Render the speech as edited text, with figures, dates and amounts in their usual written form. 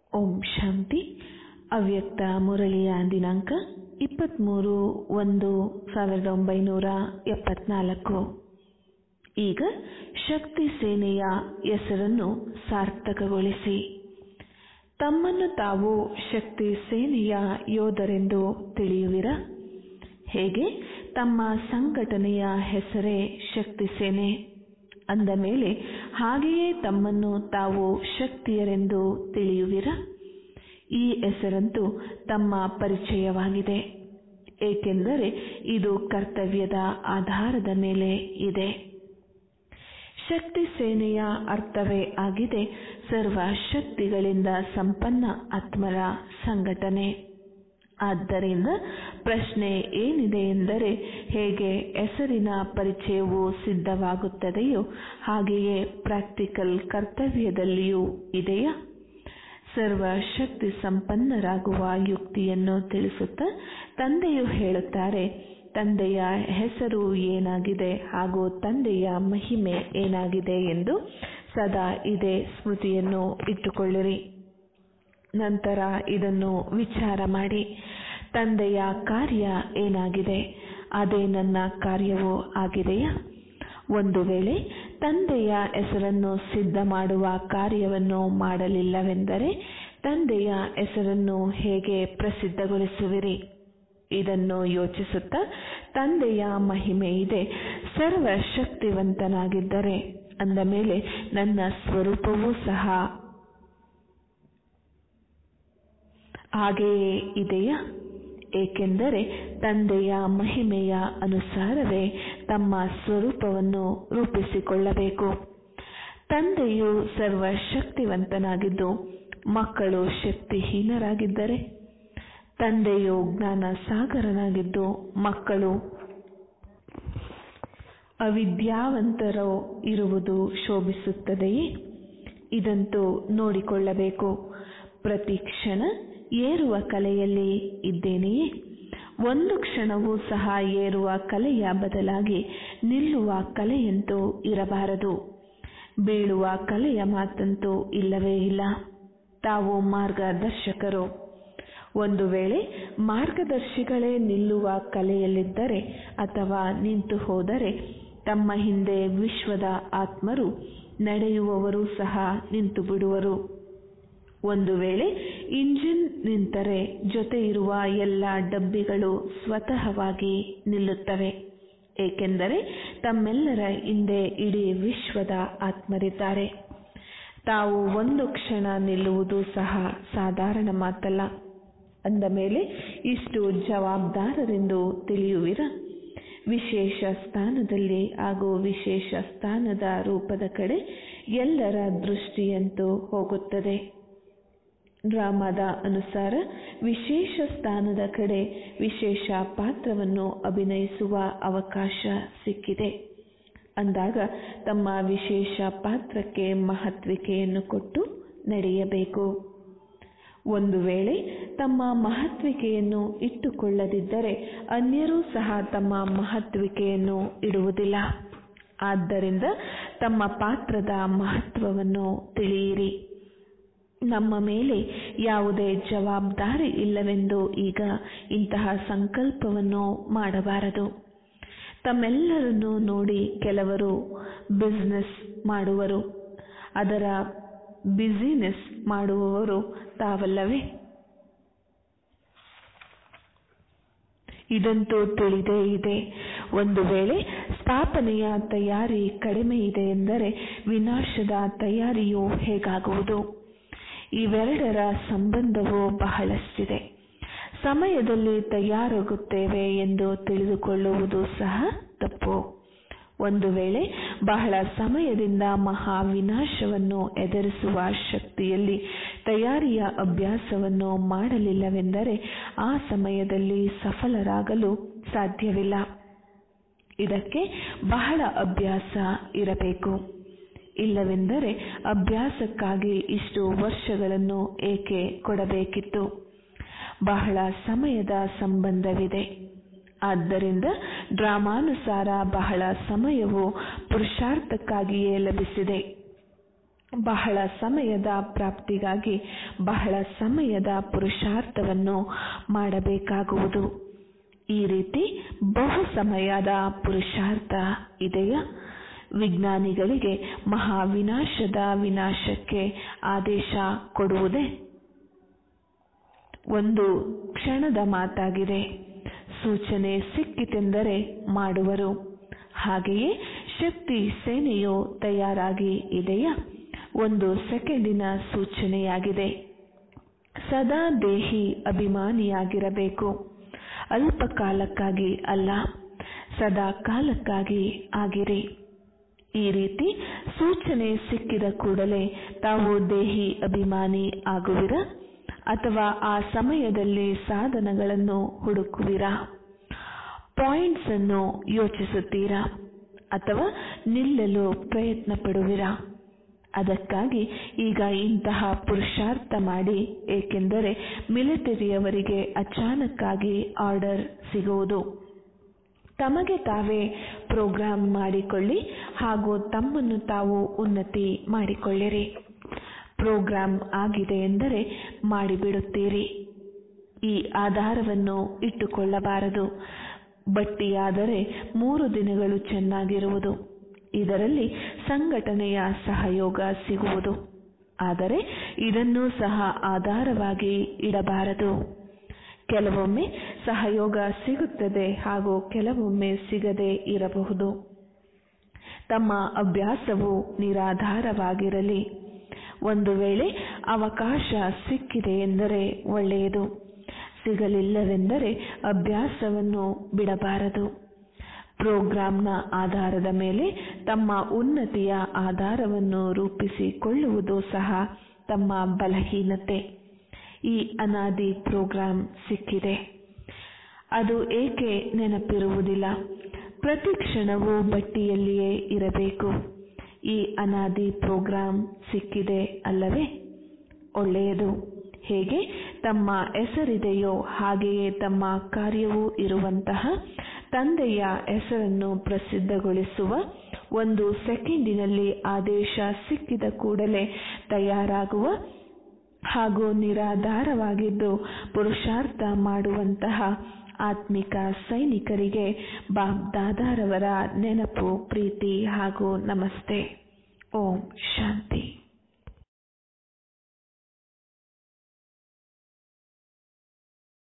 ಓಂ ಶಾಂತಿ. ಅವ್ಯಕ್ತ ಮುರಳಿಯ ದಿನಾಂಕ 23/1/1974. ಈಗ ಶಕ್ತಿ ಸೇನೆಯ ಹೆಸರನ್ನು ಸಾರ್ಥಕಗೊಳಿಸಿ ತಮ್ಮನ್ನು ತಾವು ಶಕ್ತಿ ಸೇನೆಯ ಯೋಧರೆಂದು ತಿಳಿಯುವಿರ. ಹೇಗೆ? ತಮ್ಮ ಸಂಘಟನೆಯ ಹೆಸರೇ ಶಕ್ತಿ ಸೇನೆ ಅಂದ ಮೇಲೆ ಹಾಗೆಯೇ ತಮ್ಮನ್ನು ತಾವು ಶಕ್ತಿಯರೆಂದು ತಿಳಿಯುವಿರ. ಈ ಹೆಸರಂತೂ ತಮ್ಮ ಪರಿಚಯವಾಗಿದೆ, ಏಕೆಂದರೆ ಇದು ಕರ್ತವ್ಯದ ಆಧಾರದ ಮೇಲೆ ಇದೆ. ಶಕ್ತಿ ಸೇನೆಯ ಅರ್ಥವೇ ಆಗಿದೆ ಸರ್ವ ಶಕ್ತಿಗಳಿಂದ ಸಂಪನ್ನ ಆತ್ಮರ ಸಂಘಟನೆ. ಆದ್ದರಿಂದ ಪ್ರಶ್ನೆ ಏನಿದೆ ಎಂದರೆ, ಹೇಗೆ ಹೆಸರಿನ ಪರಿಚಯವು ಸಿದ್ಧವಾಗುತ್ತದೆಯೋ ಹಾಗೆಯೇ ಪ್ರಾಕ್ಟಿಕಲ್ ಕರ್ತವ್ಯದಲ್ಲಿಯೂ ಇದೆಯಾ? ಸರ್ವ ಶಕ್ತಿ ಸಂಪನ್ನರಾಗುವ ಯುಕ್ತಿಯನ್ನು ತಿಳಿಸುತ್ತಾ ತಂದೆಯು ಹೇಳುತ್ತಾರೆ, ತಂದೆಯ ಹೆಸರು ಏನಾಗಿದೆ ಹಾಗೂ ತಂದೆಯ ಮಹಿಮೆ ಏನಾಗಿದೆ ಎಂದು ಸದಾ ಇದೇ ಸ್ಮೃತಿಯನ್ನು ಇಟ್ಟುಕೊಳ್ಳಿರಿ. ನಂತರ ಇದನ್ನು ವಿಚಾರ ಮಾಡಿ, ತಂದೆಯ ಕಾರ್ಯ ಏನಾಗಿದೆ, ಅದೇ ನನ್ನ ಕಾರ್ಯವೂ ಆಗಿದೆಯಾ? ಒಂದು ವೇಳೆ ತಂದೆಯ ಹೆಸರನ್ನು ಸಿದ್ಧ ಮಾಡುವ ಕಾರ್ಯವನ್ನು ಮಾಡಲಿಲ್ಲವೆಂದರೆ ತಂದೆಯ ಹೆಸರನ್ನು ಹೇಗೆ ಪ್ರಸಿದ್ಧಗೊಳಿಸುವಿರಿ? ಇದನ್ನು ಯೋಚಿಸುತ್ತಾ ತಂದೆಯ ಮಹಿಮೆ ಇದೆ, ಸರ್ವಶಕ್ತಿವಂತನಾಗಿದ್ದರೆ ಅಂದ ಮೇಲೆ ನನ್ನ ಸ್ವರೂಪವೂ ಸಹ ಹಾಗೆಯೇ ಇದೆಯಾ? ಏಕೆಂದರೆ ತಂದೆಯ ಮಹಿಮೆಯ ಅನುಸಾರವೇ ತಮ್ಮ ಸ್ವರೂಪವನ್ನು ರೂಪಿಸಿಕೊಳ್ಳಬೇಕು. ತಂದೆಯು ಸರ್ವಶಕ್ತಿವಂತನಾಗಿದ್ದು ಮಕ್ಕಳು ಶಕ್ತಿಹೀನರಾಗಿದ್ದರೆ, ತಂದೆಯು ಜ್ಞಾನ ಸಾಗರನಾಗಿದ್ದು ಮಕ್ಕಳು ಅವಿದ್ಯಾವಂತರೋ ಇರುವುದು ಶೋಭಿಸುತ್ತದೆಯೇ? ಇದಂತೂ ನೋಡಿಕೊಳ್ಳಬೇಕು. ಪ್ರತಿ ಕ್ಷಣ ಏರುವ ಕಲೆಯಲ್ಲಿ ಇದ್ದೇನೆಯೇ? ಒಂದು ಕ್ಷಣವೂ ಸಹ ಏರುವ ಕಲೆಯ ಬದಲಾಗಿ ನಿಲ್ಲುವ ಕಲೆಯಂತೂ ಇರಬಾರದು. ಬೀಳುವ ಕಲೆಯ ಮಾತಂತೂ ಇಲ್ಲವೇ ಇಲ್ಲ. ತಾವು ಮಾರ್ಗದರ್ಶಕರು. ಒಂದು ವೇಳೆ ಮಾರ್ಗದರ್ಶಿಗಳೇ ನಿಲ್ಲುವ ಕಲೆಯಲ್ಲಿದ್ದರೆ ಅಥವಾ ನಿಂತು ಹೋದರೆ ತಮ್ಮ ಹಿಂದೆ ವಿಶ್ವದ ಆತ್ಮರು ನಡೆಯುವವರು ಸಹ ನಿಂತು ಬಿಡುವರು. ಒಂದು ವೇಳೆ ಇಂಜಿನ್ ನಿಂತರೆ ಜೊತೆ ಇರುವ ಎಲ್ಲ ಡಬ್ಬಿಗಳು ಸ್ವತಃವಾಗಿ ನಿಲ್ಲುತ್ತವೆ, ಏಕೆಂದರೆ ತಮ್ಮೆಲ್ಲರ ಹಿಂದೆ ಇಡೀ ವಿಶ್ವದ ಆತ್ಮರಿದ್ದಾರೆ. ತಾವು ಒಂದು ಕ್ಷಣ ನಿಲ್ಲುವುದು ಸಹ ಸಾಧಾರಣ ಮಾತಲ್ಲ. ಅಂದ ಮೇಲೆ ಇಷ್ಟು ಜವಾಬ್ದಾರರೆಂದು ತಿಳಿಯುವಿರ. ವಿಶೇಷ ಸ್ಥಾನದಲ್ಲಿ ಹಾಗೂ ವಿಶೇಷ ಸ್ಥಾನದ ರೂಪದ ಕಡೆ ಎಲ್ಲರ ದೃಷ್ಟಿಯಂತೂ ಹೋಗುತ್ತದೆ. ಡ್ರಾಮಾದ ಅನುಸಾರ ವಿಶೇಷ ಸ್ಥಾನದ ಕಡೆ ವಿಶೇಷ ಪಾತ್ರವನ್ನು ಅಭಿನಯಿಸುವ ಅವಕಾಶ ಸಿಕ್ಕಿದೆ. ಅಂದಾಗ ತಮ್ಮ ವಿಶೇಷ ಪಾತ್ರಕ್ಕೆ ಮಹತ್ವಿಕೆಯನ್ನು ಕೊಟ್ಟು ನಡೆಯಬೇಕು. ಒಂದು ವೇಳೆ ತಮ್ಮ ಮಹತ್ವಿಕೆಯನ್ನು ಇಟ್ಟುಕೊಳ್ಳದಿದ್ದರೆ ಅನ್ಯರೂ ಸಹ ತಮ್ಮ ಮಹತ್ವಿಕೆಯನ್ನು ಇಡುವುದಿಲ್ಲ. ಆದ್ದರಿಂದ ತಮ್ಮ ಪಾತ್ರದ ಮಹತ್ವವನ್ನು ತಿಳಿಯಿರಿ. ನಮ್ಮ ಮೇಲೆ ಯಾವುದೇ ಜವಾಬ್ದಾರಿ ಇಲ್ಲವೆಂದು ಈಗ ಇಂತಹ ಸಂಕಲ್ಪವನ್ನು ಮಾಡಬಾರದು. ತಮ್ಮೆಲ್ಲರನ್ನು ನೋಡಿ ಕೆಲವರು ಬಿಸಿನೆಸ್ ಮಾಡುವರು, ಅದರ ಬಿಸಿನೆಸ್ ಮಾಡುವವರು ತಾವಲ್ಲವೇ? ಇದಂತೂ ತಿಳಿದೇ ಇದೆ. ಒಂದು ವೇಳೆ ಸ್ಥಾಪನೆಯ ತಯಾರಿ ಕಡಿಮೆ ಇದೆ ಎಂದರೆ ವಿನಾಶದ ತಯಾರಿಯು ಹೇಗಾಗುವುದು? ಇವೆರಡರ ಸಂಬಂಧವು ಬಹಳಷ್ಟಿದೆ. ಸಮಯದಲ್ಲಿ ತಯಾರಾಗುತ್ತೇವೆ ಎಂದು ತಿಳಿದುಕೊಳ್ಳುವುದು ಸಹ ತಪ್ಪು. ಒಂದು ವೇಳೆ ಬಹಳ ಸಮಯದಿಂದ ಮಹಾ ವಿನಾಶವನ್ನು ಎದುರಿಸುವ ಶಕ್ತಿಯಲ್ಲಿ ತಯಾರಿಯ ಅಭ್ಯಾಸವನ್ನು ಮಾಡಲಿಲ್ಲವೆಂದರೆ ಆ ಸಮಯದಲ್ಲಿ ಸಫಲರಾಗಲು ಸಾಧ್ಯವಿಲ್ಲ. ಇದಕ್ಕೆ ಬಹಳ ಅಭ್ಯಾಸ ಇರಬೇಕು. ಇಲ್ಲವೆಂದರೆ ಅಭ್ಯಾಸಕ್ಕಾಗಿ ಇಷ್ಟು ವರ್ಷಗಳನ್ನು ಏಕೆ ಕೊಡಬೇಕಿತ್ತು? ಬಹಳ ಸಮಯದ ಸಂಬಂಧವಿದೆ. ಆದ್ದರಿಂದ ಡ್ರಾಮಾನುಸಾರ ಬಹಳ ಸಮಯವು ಪುರುಷಾರ್ಥಕ್ಕಾಗಿಯೇ ಲಭಿಸಿದೆ. ಬಹಳ ಸಮಯದ ಪ್ರಾಪ್ತಿಗಾಗಿ ಬಹಳ ಸಮಯದ ಪುರುಷಾರ್ಥವನ್ನು ಮಾಡಬೇಕಾಗುವುದು. ಈ ರೀತಿ ಬಹು ಸಮಯದ ಪುರುಷಾರ್ಥ ಇದೆಯಾ? ವಿಜ್ಞಾನಿಗಳಿಗೆ ಮಹಾವಿನಾಶದ ವಿನಾಶಕ್ಕೆ ಆದೇಶ ಕೊಡುವುದೇ ಒಂದು ಕ್ಷಣದ ಮಾತಾಗಿದೆ. ಸೂಚನೆ ಸಿಕ್ಕಿತೆಂದರೆ ಮಾಡುವರು. ಹಾಗೆಯೇ ಶಕ್ತಿ ಸೇನೆಯು ತಯಾರಾಗಿ ಇದೆಯಾ? ಒಂದು ಸೆಕೆಂಡಿನ ಸೂಚನೆಯಾಗಿದೆ. ಸದಾ ದೇಹಿ ಅಭಿಮಾನಿಯಾಗಿರಬೇಕು. ಅಲ್ಪ ಕಾಲಕ್ಕಾಗಿ ಅಲ್ಲ, ಸದಾ ಕಾಲಕ್ಕಾಗಿ ಆಗಿರಿ. ಈ ರೀತಿ ಸೂಚನೆ ಸಿಕ್ಕಿದ ಕೂಡಲೇ ತಾವು ದೇಹಿ ಅಭಿಮಾನಿ ಆಗುವಿರ ಅಥವಾ ಆ ಸಮಯದಲ್ಲಿ ಸಾಧನಗಳನ್ನು ಹುಡುಕುವಿರಾ? ಪಾಯಿಂಟ್ಸ್ ಅನ್ನು ಯೋಚಿಸುತ್ತೀರಾ ಅಥವಾ ನಿಲ್ಲಲು ಪ್ರಯತ್ನ ಪಡುವಿರಾ? ಅದಕ್ಕಾಗಿ ಈಗ ಇಂತಹ ಪುರುಷಾರ್ಥ ಮಾಡಿ, ಏಕೆಂದರೆ ಮಿಲಿಟರಿಯವರಿಗೆ ಅಚಾನಕ್ಕಾಗಿ ಆರ್ಡರ್ ಸಿಗುವುದು. ತಮಗೆ ತಾವೇ ಪ್ರೋಗ್ರಾಮ್ ಮಾಡಿಕೊಳ್ಳಿ ಹಾಗೂ ತಮ್ಮನ್ನು ತಾವು ಉನ್ನತಿ ಮಾಡಿಕೊಳ್ಳಿರಿ. ಪ್ರೋಗ್ರಾಮ್ ಆಗಿದೆ ಎಂದರೆ ಮಾಡಿಬಿಡುತ್ತೀರಿ. ಈ ಆಧಾರವನ್ನು ಇಟ್ಟುಕೊಳ್ಳಬಾರದು. ಬಟ್ಟಿಯಾದರೆ 3 ದಿನಗಳು ಚೆನ್ನಾಗಿರುವುದು. ಇದರಲ್ಲಿ ಸಂಘಟನೆಯ ಸಹಯೋಗ ಸಿಗುವುದು. ಆದರೆ ಇದನ್ನೂ ಸಹ ಆಧಾರವಾಗಿ ಇಡಬಾರದು. ಕೆಲವೊಮ್ಮೆ ಸಹಯೋಗ ಸಿಗುತ್ತದೆ ಹಾಗೂ ಕೆಲವೊಮ್ಮೆ ಸಿಗದೇ ಇರಬಹುದು. ತಮ್ಮ ಅಭ್ಯಾಸವು ನಿರಾಧಾರವಾಗಿರಲಿ. ಒಂದು ವೇಳೆ ಅವಕಾಶ ಸಿಕ್ಕಿದೆ ಎಂದರೆ ಒಳ್ಳೆಯದು, ಸಿಗಲಿಲ್ಲವೆಂದರೆ ಅಭ್ಯಾಸವನ್ನು ಬಿಡಬಾರದು. ಪ್ರೋಗ್ರಾಂನ ಆಧಾರದ ಮೇಲೆ ತಮ್ಮ ಉನ್ನತಿಯ ಆಧಾರವನ್ನು ರೂಪಿಸಿಕೊಳ್ಳುವುದು ಸಹ ತಮ್ಮ ಬಲಹೀನತೆ. ಈ ಅನಾದಿ ಪ್ರೋಗ್ರಾಂ ಸಿಕ್ಕಿದೆ, ಅದು ಏಕೆ ನೆನಪಿರುವುದಿಲ್ಲ? ಪ್ರತಿ ಕ್ಷಣವೂ ಬಟ್ಟಿಯಲ್ಲಿಯೇ ಇರಬೇಕು. ಈ ಅನಾದಿ ಪ್ರೋಗ್ರಾಂ ಸಿಕ್ಕಿದೆ ಅಲ್ಲವೇ? ಒಳ್ಳೆಯದು. ಹೇಗೆ ತಮ್ಮ ಹೆಸರಿದೆಯೋ ಹಾಗೆಯೇ ತಮ್ಮ ಕಾರ್ಯವೂ ಇರುವಂತಹ ತಂದೆಯ ಹೆಸರನ್ನು ಪ್ರಸಿದ್ಧಗೊಳಿಸುವ ಒಂದು ಸೆಕೆಂಡಿನಲ್ಲಿ ಆದೇಶ ಸಿಕ್ಕಿದ ಕೂಡಲೇ ತಯಾರಾಗುವ ಹಾಗೂ ನಿರಾಧಾರವಾಗಿದ್ದು ಪುರುಷಾರ್ಥ ಮಾಡುವಂತಹ ಆತ್ಮಿಕ ಸೈನಿಕರಿಗೆ ಬಾಬ್ದಾದಾರವರ ನೆನಪು, ಪ್ರೀತಿ ಹಾಗೂ ನಮಸ್ತೆ. ಓಂ ಶಾಂತಿ.